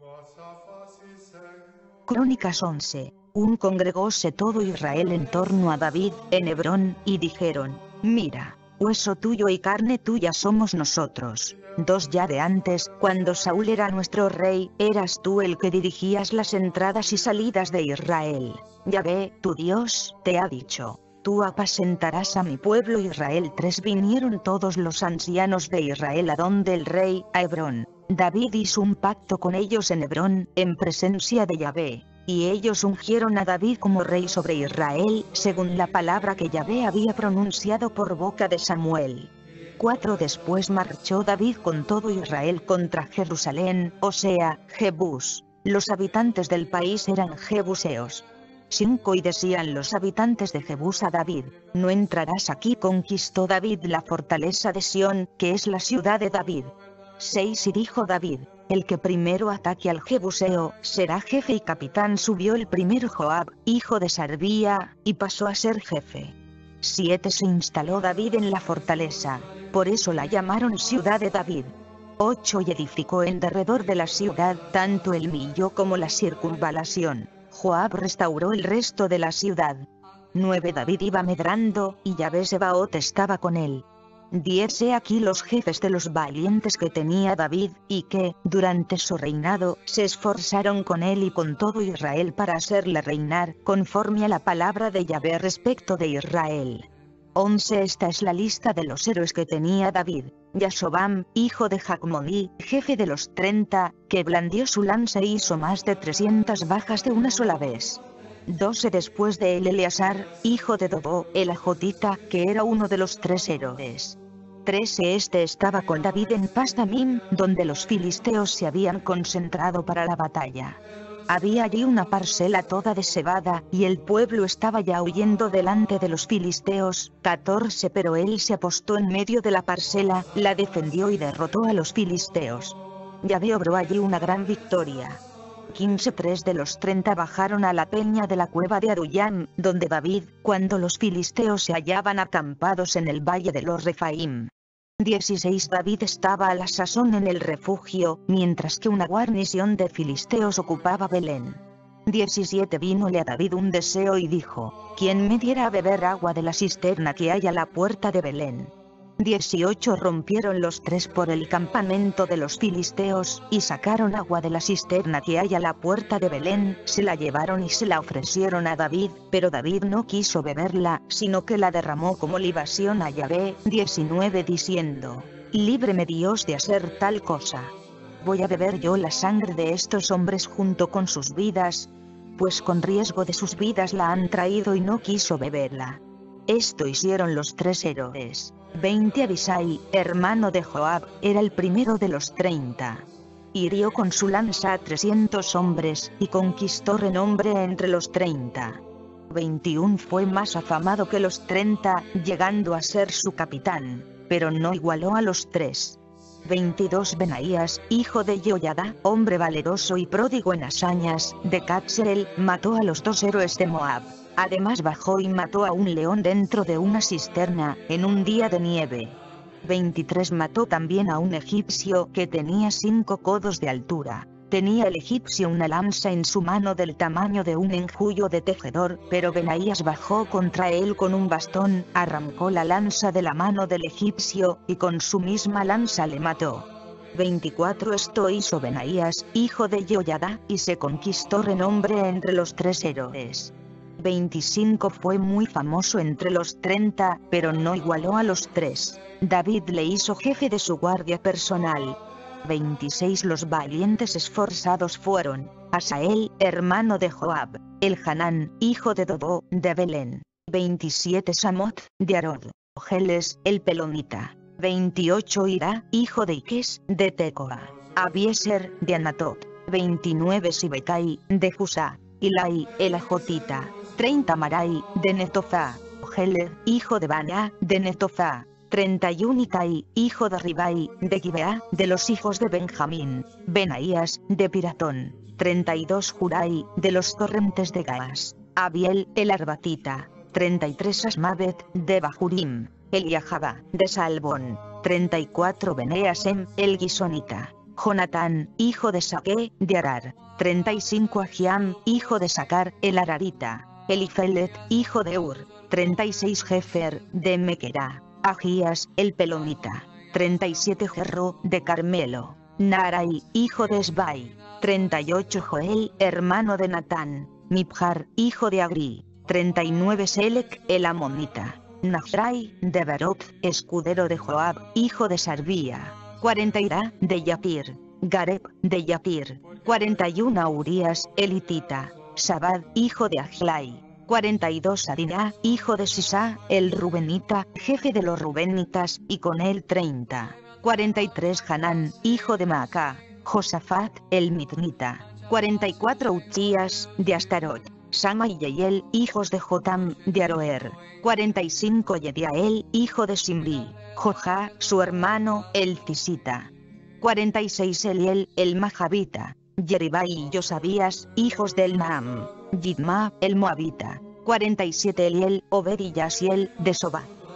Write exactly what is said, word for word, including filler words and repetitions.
Crónicas once. Un congregóse todo Israel en torno a David, en Hebrón, y dijeron: Mira, hueso tuyo y carne tuya somos nosotros. Dos ya de antes, cuando Saúl era nuestro rey, eras tú el que dirigías las entradas y salidas de Israel. Yahvé, tu Dios, te ha dicho: Tú apacentarás a mi pueblo Israel. Tres Vinieron todos los ancianos de Israel a donde el rey, a Hebrón. David hizo un pacto con ellos en Hebrón, en presencia de Yahvé. Y ellos ungieron a David como rey sobre Israel, según la palabra que Yahvé había pronunciado por boca de Samuel. Cuatro Después marchó David con todo Israel contra Jerusalén, o sea, Jebús. Los habitantes del país eran jebuseos. Cinco Y decían los habitantes de Jebús a David: No entrarás aquí. Conquistó David la fortaleza de Sión, que es la ciudad de David. Seis Y dijo David: El que primero ataque al jebuseo, será jefe y capitán. Subió el primero Joab, hijo de Sarbía, y pasó a ser jefe. Siete Se instaló David en la fortaleza, por eso la llamaron ciudad de David. Ocho Y edificó en derredor de la ciudad, tanto el millo como la circunvalación. Joab restauró el resto de la ciudad. Nueve David iba medrando, y Yahvé Sebaot estaba con él. Diez He aquí los jefes de los valientes que tenía David, y que, durante su reinado, se esforzaron con él y con todo Israel para hacerle reinar, conforme a la palabra de Yahvé respecto de Israel. Once Esta es la lista de los héroes que tenía David: Yasobam, hijo de Jacmodí, jefe de los treinta, que blandió su lanza e hizo más de trescientas bajas de una sola vez. Doce Después de él Eleazar, hijo de Dodo, el ajotita, que era uno de los tres héroes. Trece Este estaba con David en Pasdamim, donde los filisteos se habían concentrado para la batalla. Había allí una parcela toda de cebada, y el pueblo estaba ya huyendo delante de los filisteos. Catorce Pero él se apostó en medio de la parcela, la defendió y derrotó a los filisteos. Yahvé obró allí una gran victoria. Quince Tres de los treinta bajaron a la peña de la cueva de Adullám, donde David, cuando los filisteos se hallaban acampados en el valle de los Refaim. Dieciséis David estaba a la sazón en el refugio, mientras que una guarnición de filisteos ocupaba Belén. Diecisiete Vínole a David un deseo y dijo: ¿Quién me diera a beber agua de la cisterna que hay a la puerta de Belén? Dieciocho Rompieron los tres por el campamento de los filisteos, y sacaron agua de la cisterna que hay a la puerta de Belén, se la llevaron y se la ofrecieron a David, pero David no quiso beberla, sino que la derramó como libación a Yahvé. Diecinueve Diciendo: Líbreme Dios de hacer tal cosa. ¿Voy a beber yo la sangre de estos hombres junto con sus vidas? Pues con riesgo de sus vidas la han traído y no quiso beberla. Esto hicieron los tres héroes. veinte Abisai, hermano de Joab, era el primero de los treinta. Hirió con su lanza a trescientos hombres, y conquistó renombre entre los treinta. veintiuno Fue más afamado que los treinta, llegando a ser su capitán, pero no igualó a los tres. veintidós Benaías, hijo de Joiada, hombre valeroso y pródigo en hazañas, de Catseel, mató a los dos héroes de Moab. Además bajó y mató a un león dentro de una cisterna, en un día de nieve. veintitrés Mató también a un egipcio que tenía cinco codos de altura. Tenía el egipcio una lanza en su mano del tamaño de un enjullo de tejedor, pero Benaías bajó contra él con un bastón, arrancó la lanza de la mano del egipcio, y con su misma lanza le mató. veinticuatro Esto hizo Benaías, hijo de Joiada, y se conquistó renombre entre los tres héroes. veinticinco Fue muy famoso entre los treinta, pero no igualó a los tres. David le hizo jefe de su guardia personal. veintiséis Los valientes esforzados fueron: Asael, hermano de Joab, Elhanán, hijo de Dodo, de Belén. veintisiete Samot, de Arod, Geles, el pelonita. veintiocho Ira, hijo de Iques, de Tecoa. Abieser, de Anatot. veintinueve Sibekai, de Jusá. Ilai, el ajotita. treinta Marai, de Netofá. Geled, hijo de Baná, de Netofá. treinta y uno Itai, hijo de Ribai, de Gibeá, de los hijos de Benjamín. Benaías, de Piratón. treinta y dos Jurai, de los torrentes de Gaas. Abiel, el arbatita. treinta y tres Asmavet, de Bahurim. Eliahaba, de Salbón. treinta y cuatro Beneasem, el gisonita. Jonatán, hijo de Saqué, de Arar. treinta y cinco Ahiam, hijo de Sacar, el Ararita. Elifelet, hijo de Ur. treinta y seis Jefer, de Mequerá. Agías, el Pelonita. treinta y siete Jerro, de Carmelo. Naarai, hijo de Esbai. treinta y ocho Joel, hermano de Natán. Mibjar, hijo de Agri. treinta y nueve Selec, el Amonita. Nafrai, de Berot, escudero de Joab, hijo de Sarbía. cuarenta Ira, de Yapir. Gareb, de Yapir. cuarenta y uno Urías, elitita. Sabad, hijo de Ajlai. cuarenta y dos Adina, hijo de Sisá, el Rubenita, jefe de los Rubenitas, y con él treinta. cuarenta y tres Hanán, hijo de Maacá. Josafat, el Mitnita. cuarenta y cuatro Uchías, de Astarot. Sama y Yeiel, hijos de Jotam, de Aroer. cuarenta y cinco Yediael, hijo de Simri. Jojá, su hermano, el Tisita. cuarenta y seis Eliel, el Majabita. Yeribai y Josabías, hijos del Naam. Yidma, el Moabita. cuarenta y siete Eliel, Obed y Yasiel, de Sobá.